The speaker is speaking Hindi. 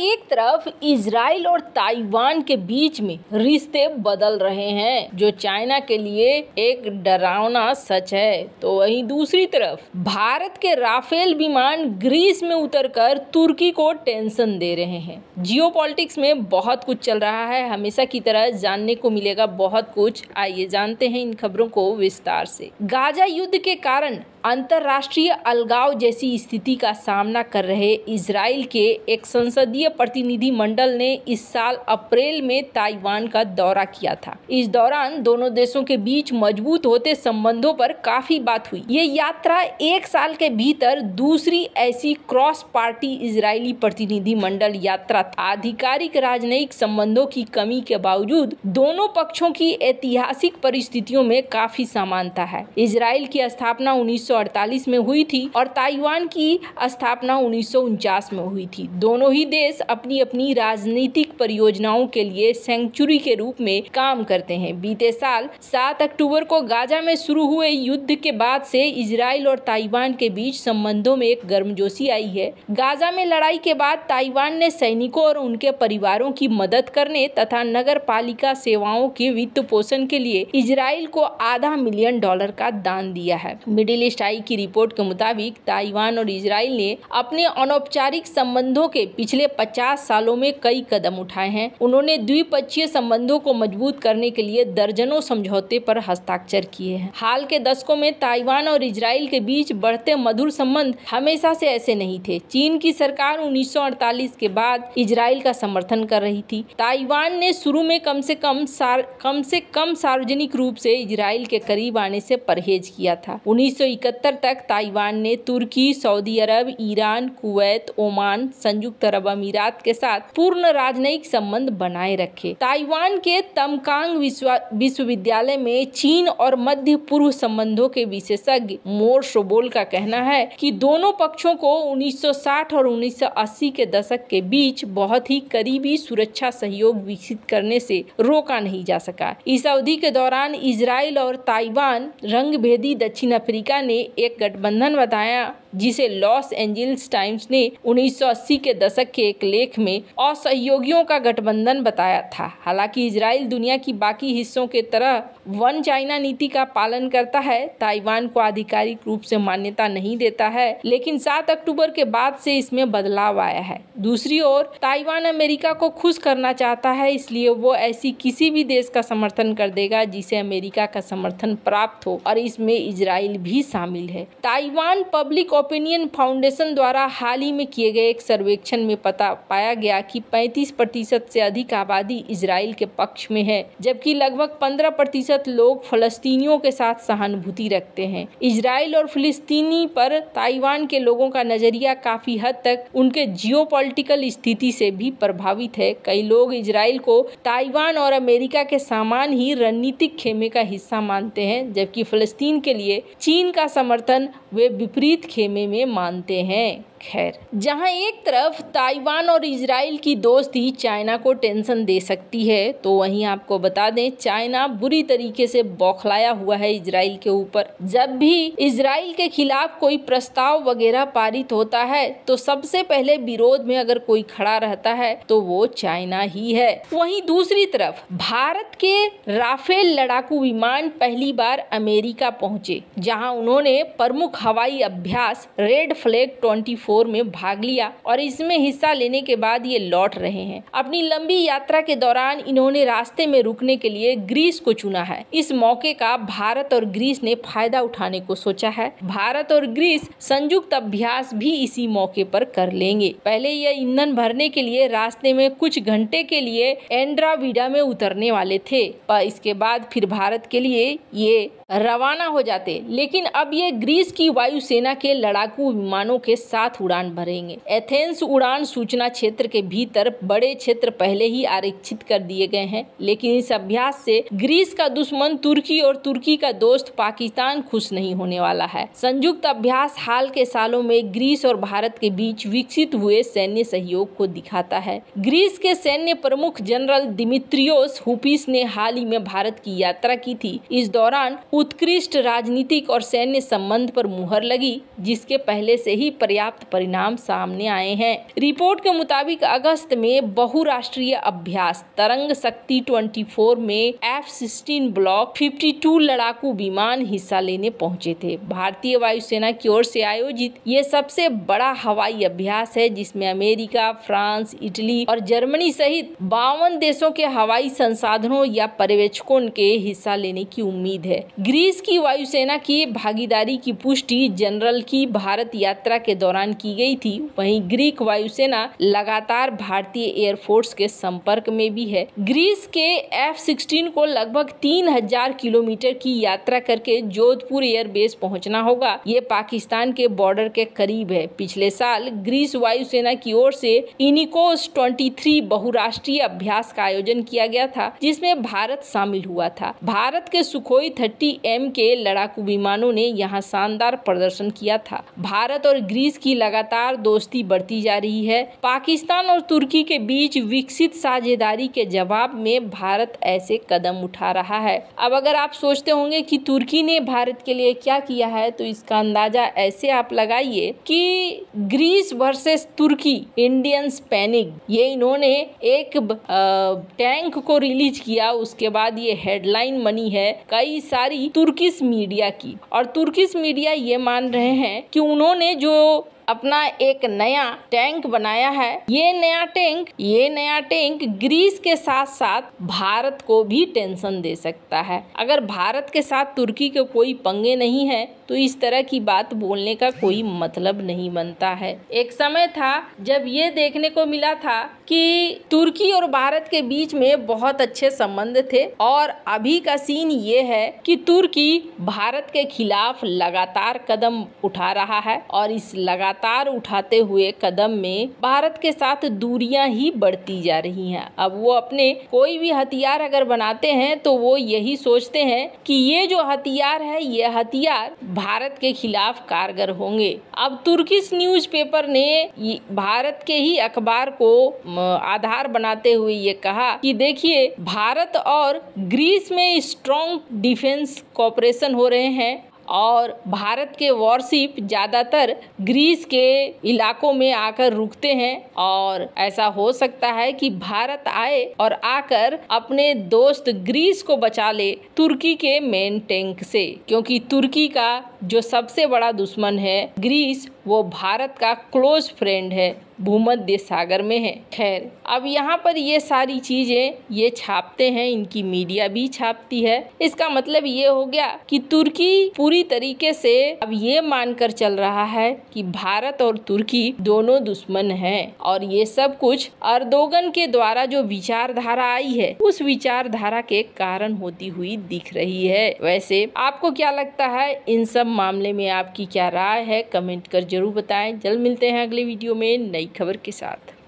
एक तरफ इजराइल और ताइवान के बीच में रिश्ते बदल रहे हैं, जो चाइना के लिए एक डरावना सच है, तो वहीं दूसरी तरफ भारत के राफेल विमान ग्रीस में उतरकर तुर्की को टेंशन दे रहे हैं। जियोपॉलिटिक्स में बहुत कुछ चल रहा है, हमेशा की तरह जानने को मिलेगा बहुत कुछ। आइए जानते हैं इन खबरों को विस्तार से। गाजा युद्ध के कारण अंतर्राष्ट्रीय अलगाव जैसी स्थिति का सामना कर रहे इजराइल के एक संसदीय प्रतिनिधि मंडल ने इस साल अप्रैल में ताइवान का दौरा किया था। इस दौरान दोनों देशों के बीच मजबूत होते संबंधों पर काफी बात हुई। ये यात्रा एक साल के भीतर दूसरी ऐसी क्रॉस पार्टी इजरायली प्रतिनिधि मंडल यात्रा था। आधिकारिक राजनयिक संबंधों की कमी के बावजूद दोनों पक्षों की ऐतिहासिक परिस्थितियों में काफी समानता है। इजराइल की स्थापना 1948 में हुई थी और ताइवान की स्थापना 1949 में हुई थी। दोनों ही देश अपनी अपनी राजनीतिक परियोजनाओं के लिए सेंचुरी के रूप में काम करते हैं। बीते साल 7 अक्टूबर को गाजा में शुरू हुए युद्ध के बाद से इजराइल और ताइवान के बीच संबंधों में एक गर्मजोशी आई है। गाजा में लड़ाई के बाद ताइवान ने सैनिकों और उनके परिवारों की मदद करने तथा नगर पालिका सेवाओं के वित्त पोषण के लिए इजराइल को $500 मिलियन का दान दिया है। मिडिल ईस्ट आई की रिपोर्ट के मुताबिक ताइवान और इजराइल ने अपने अनौपचारिक संबंधों के पिछले 50 सालों में कई कदम उठाए हैं। उन्होंने द्विपक्षीय संबंधों को मजबूत करने के लिए दर्जनों समझौते पर हस्ताक्षर किए हैं। हाल के दशकों में ताइवान और इजराइल के बीच बढ़ते मधुर संबंध हमेशा से ऐसे नहीं थे। चीन की सरकार 1948 के बाद इजराइल का समर्थन कर रही थी। ताइवान ने शुरू में कम से कम सार्वजनिक रूप से इजराइल के करीब आने से परहेज किया था। 1971 तक ताइवान ने तुर्की, सऊदी अरब, ईरान, कुवैत, ओमान, संयुक्त अरब अमीरात के साथ पूर्ण राजनयिक संबंध बनाए रखे। ताइवान के तमकांग विश्वविद्यालय में चीन और मध्य पूर्व संबंधों के विशेषज्ञ मोर शोबोल का कहना है कि दोनों पक्षों को 1960 और 1980 के दशक के बीच बहुत ही करीबी सुरक्षा सहयोग विकसित करने से रोका नहीं जा सका। इस अवधि के दौरान इजराइल और ताइवान रंगभेदी दक्षिण अफ्रीका ने एक गठबंधन बताया, जिसे लॉस एंजल्स टाइम्स ने 1980 के दशक के एक लेख में असहयोगियों का गठबंधन बताया था। हालांकि इजराइल दुनिया की बाकी हिस्सों के तरह वन चाइना नीति का पालन करता है, ताइवान को आधिकारिक रूप से मान्यता नहीं देता है, लेकिन 7 अक्टूबर के बाद से इसमें बदलाव आया है। दूसरी ओर ताइवान अमेरिका को खुश करना चाहता है, इसलिए वो ऐसी किसी भी देश का समर्थन कर देगा जिसे अमेरिका का समर्थन प्राप्त हो, और इसमें इजराइल भी शामिल है। ताइवान पब्लिक ओपिनियन फाउंडेशन द्वारा हाल ही में किए गए एक सर्वेक्षण में पाया गया कि 35% से अधिक आबादी इजराइल के पक्ष में है, जबकि लगभग 15% लोग फलस्तीनियों के साथ सहानुभूति रखते हैं। इजराइल और फिलिस्तीनी पर ताइवान के लोगों का नजरिया काफी हद तक उनके जियोपॉलिटिकल स्थिति से भी प्रभावित है। कई लोग इजराइल को ताइवान और अमेरिका के समान ही रणनीतिक खेमे का हिस्सा मानते हैं, जबकि फिलिस्तीन के लिए चीन का समर्थन वे विपरीत खेमे में मानते हैं। खैर, जहां एक तरफ ताइवान और इजराइल की दोस्ती चाइना को टेंशन दे सकती है, तो वहीं आपको बता दें चाइना बुरी तरीके से बौखलाया हुआ है इजराइल के ऊपर। जब भी इजराइल के खिलाफ कोई प्रस्ताव वगैरह पारित होता है तो सबसे पहले विरोध में अगर कोई खड़ा रहता है तो वो चाइना ही है। वहीं दूसरी तरफ भारत के राफेल लड़ाकू विमान पहली बार अमेरिका पहुंचे, जहां उन्होंने प्रमुख हवाई अभ्यास रेड फ्लैग 24 में भाग लिया और इसमें हिस्सा लेने के बाद ये लौट रहे हैं। अपनी लंबी यात्रा के दौरान इन्होंने रास्ते में रुकने के लिए ग्रीस को चुना है। इस मौके का भारत और ग्रीस ने फायदा उठाने को सोचा है। भारत और ग्रीस संयुक्त अभ्यास भी इसी मौके पर कर लेंगे। पहले ये ईंधन भरने के लिए रास्ते में कुछ घंटे के लिए एंड्राविडा में उतरने वाले थे, पर इसके बाद फिर भारत के लिए ये रवाना हो जाते, लेकिन अब ये ग्रीस की वायुसेना के लड़ाकू विमानों के साथ उड़ान भरेंगे। एथेंस उड़ान सूचना क्षेत्र के भीतर बड़े क्षेत्र पहले ही आरक्षित कर दिए गए हैं, लेकिन इस अभ्यास से ग्रीस का दुश्मन तुर्की और तुर्की का दोस्त पाकिस्तान खुश नहीं होने वाला है। संयुक्त अभ्यास हाल के सालों में ग्रीस और भारत के बीच विकसित हुए सैन्य सहयोग को दिखाता है। ग्रीस के सैन्य प्रमुख जनरल दिमित्रियोस हुपिस ने हाल ही में भारत की यात्रा की थी। इस दौरान उत्कृष्ट राजनीतिक और सैन्य संबंध पर मुहर लगी, जिसके पहले से ही पर्याप्त परिणाम सामने आए हैं। रिपोर्ट के मुताबिक अगस्त में बहुराष्ट्रीय अभ्यास तरंग शक्ति 24 में F-16 ब्लॉक 52 लड़ाकू विमान हिस्सा लेने पहुंचे थे। भारतीय वायुसेना की ओर से आयोजित ये सबसे बड़ा हवाई अभ्यास है, जिसमें अमेरिका, फ्रांस, इटली और जर्मनी सहित 52 देशों के हवाई संसाधनों या पर्यवेक्षकों के हिस्सा लेने की उम्मीद है। ग्रीस की वायुसेना की भागीदारी की पुष्टि जनरल की भारत यात्रा के दौरान की गई थी। वहीं ग्रीक वायुसेना लगातार भारतीय एयरफोर्स के संपर्क में भी है। ग्रीस के F-16 को लगभग 3000 किलोमीटर की यात्रा करके जोधपुर एयरबेस पहुंचना होगा। ये पाकिस्तान के बॉर्डर के करीब है। पिछले साल ग्रीस वायुसेना की ओर से इनिकोस 23 बहुराष्ट्रीय अभ्यास का आयोजन किया गया था, जिसमें भारत शामिल हुआ था। भारत के सुखोई 30M के लड़ाकू विमानों ने यहाँ शानदार प्रदर्शन किया था। भारत और ग्रीस की लगातार दोस्ती बढ़ती जा रही है। पाकिस्तान और तुर्की के बीच विकसित साझेदारी के जवाब में भारत ऐसे कदम उठा रहा है। अब अगर आप सोचते होंगे कि तुर्की ने भारत के लिए क्या किया है, तो इसका अंदाजा ऐसे आप लगाइए कि ग्रीस वर्सेस तुर्की, इंडियंस पैनिक, ये इन्होंने एक टैंक को रिलीज किया। उसके बाद ये हेडलाइन बनी है कई सारी तुर्किश मीडिया की, और तुर्किश मीडिया ये मान रहे हैं कि उन्होंने जो अपना एक नया टैंक बनाया है, ये नया टैंक ग्रीस के साथ साथ भारत को भी टेंशन दे सकता है। अगर भारत के साथ तुर्की के कोई पंगे नहीं है, तो इस तरह की बात बोलने का कोई मतलब नहीं बनता है। एक समय था जब ये देखने को मिला था कि तुर्की और भारत के बीच में बहुत अच्छे संबंध थे, और अभी का सीन ये है कि तुर्की भारत के खिलाफ लगातार कदम उठा रहा है, और इस लगातार उठाते हुए कदम में भारत के साथ दूरियां ही बढ़ती जा रही हैं। अब वो अपने कोई भी हथियार अगर बनाते हैं, तो वो यही सोचते हैं कि ये जो हथियार है, ये हथियार भारत के खिलाफ कारगर होंगे। अब तुर्किश न्यूज़पेपर ने भारत के ही अखबार को आधार बनाते हुए ये कहा कि देखिए, भारत और ग्रीस में स्ट्रॉन्ग डिफेंस कोऑपरेशन हो रहे हैं, और भारत के वॉरशिप ज़्यादातर ग्रीस के इलाकों में आकर रुकते हैं, और ऐसा हो सकता है कि भारत आए और आकर अपने दोस्त ग्रीस को बचा ले तुर्की के मेन टैंक से, क्योंकि तुर्की का जो सबसे बड़ा दुश्मन है ग्रीस, वो भारत का क्लोज फ्रेंड है, भूमध्य सागर में है। खैर, अब यहाँ पर ये सारी चीजें ये छापते हैं, इनकी मीडिया भी छापती है। इसका मतलब ये हो गया कि तुर्की पूरी तरीके से अब ये मानकर चल रहा है कि भारत और तुर्की दोनों दुश्मन हैं, और ये सब कुछ अर्दोगन के द्वारा जो विचारधारा आई है, उस विचारधारा के कारण होती हुई दिख रही है। वैसे आपको क्या लगता है, इन सब मामले में आपकी क्या राय है? कमेंट कर जरूर बताएं। जल्द मिलते हैं अगले वीडियो में नई खबर के साथ।